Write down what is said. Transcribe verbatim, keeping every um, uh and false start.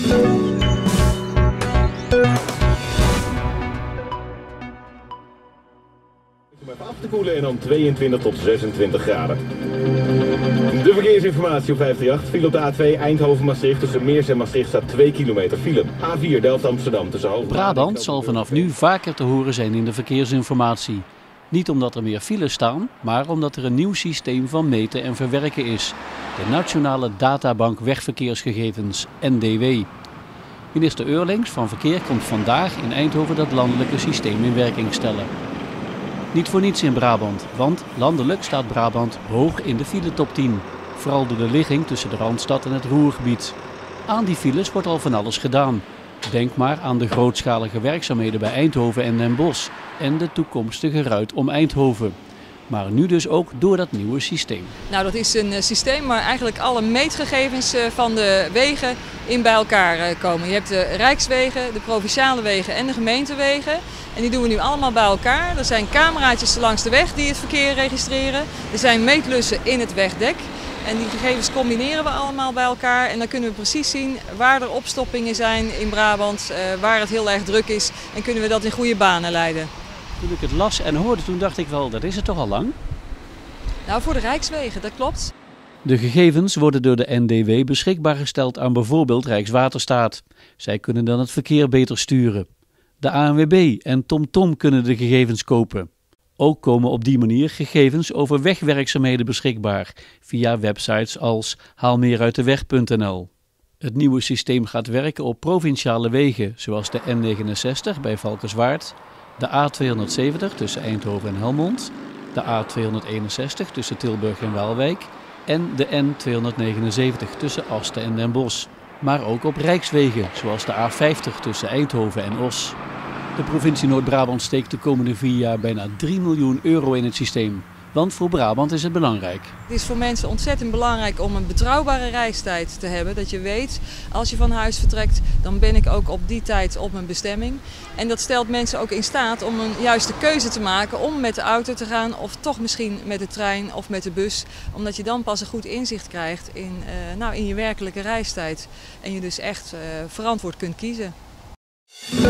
Om even af te koelen en dan tweeëntwintig tot zesentwintig graden. De verkeersinformatie op vijfhonderdachttien. File op de A twee Eindhoven-Maastricht. Tussen Meers en Maastricht staat twee kilometer file. A vier Delft-Amsterdam tussen Hoofddorp. Brabant zal vanaf nu vaker te horen zijn in de verkeersinformatie. Niet omdat er meer files staan, maar omdat er een nieuw systeem van meten en verwerken is. De Nationale Databank Wegverkeersgegevens, N D W. Minister Eurlings van Verkeer komt vandaag in Eindhoven dat landelijke systeem in werking stellen. Niet voor niets in Brabant, want landelijk staat Brabant hoog in de filetop tien. Vooral door de ligging tussen de Randstad en het Ruhrgebied. Aan die files wordt al van alles gedaan. Denk maar aan de grootschalige werkzaamheden bij Eindhoven en Den Bosch en de toekomstige ruit om Eindhoven. Maar nu dus ook door dat nieuwe systeem. Nou, dat is een systeem waar eigenlijk alle meetgegevens van de wegen in bij elkaar komen. Je hebt de rijkswegen, de provinciale wegen en de gemeentewegen. En die doen we nu allemaal bij elkaar. Er zijn cameraatjes langs de weg die het verkeer registreren. Er zijn meetlussen in het wegdek. En die gegevens combineren we allemaal bij elkaar. En dan kunnen we precies zien waar er opstoppingen zijn in Brabant, waar het heel erg druk is. En kunnen we dat in goede banen leiden. Toen ik het las en hoorde, toen dacht ik wel, dat is het toch al lang? Nou, voor de rijkswegen, dat klopt. De gegevens worden door de N D W beschikbaar gesteld aan bijvoorbeeld Rijkswaterstaat. Zij kunnen dan het verkeer beter sturen. De A N W B en TomTom kunnen de gegevens kopen. Ook komen op die manier gegevens over wegwerkzaamheden beschikbaar via websites als haalmeeruitdeweg punt n l. Het nieuwe systeem gaat werken op provinciale wegen zoals de N negenenzestig bij Valkenswaard, de A tweehonderdzeventig tussen Eindhoven en Helmond, de A tweehonderdeenenzestig tussen Tilburg en Waalwijk en de N tweehonderdnegenenzeventig tussen Asten en Den Bosch. Maar ook op rijkswegen zoals de A vijftig tussen Eindhoven en Os. De provincie Noord-Brabant steekt de komende vier jaar bijna drie miljoen euro in het systeem. Want voor Brabant is het belangrijk. Het is voor mensen ontzettend belangrijk om een betrouwbare reistijd te hebben. Dat je weet, als je van huis vertrekt, dan ben ik ook op die tijd op mijn bestemming. En dat stelt mensen ook in staat om een juiste keuze te maken om met de auto te gaan. Of toch misschien met de trein of met de bus. Omdat je dan pas een goed inzicht krijgt in, uh, nou, in je werkelijke reistijd. En je dus echt uh, verantwoord kunt kiezen.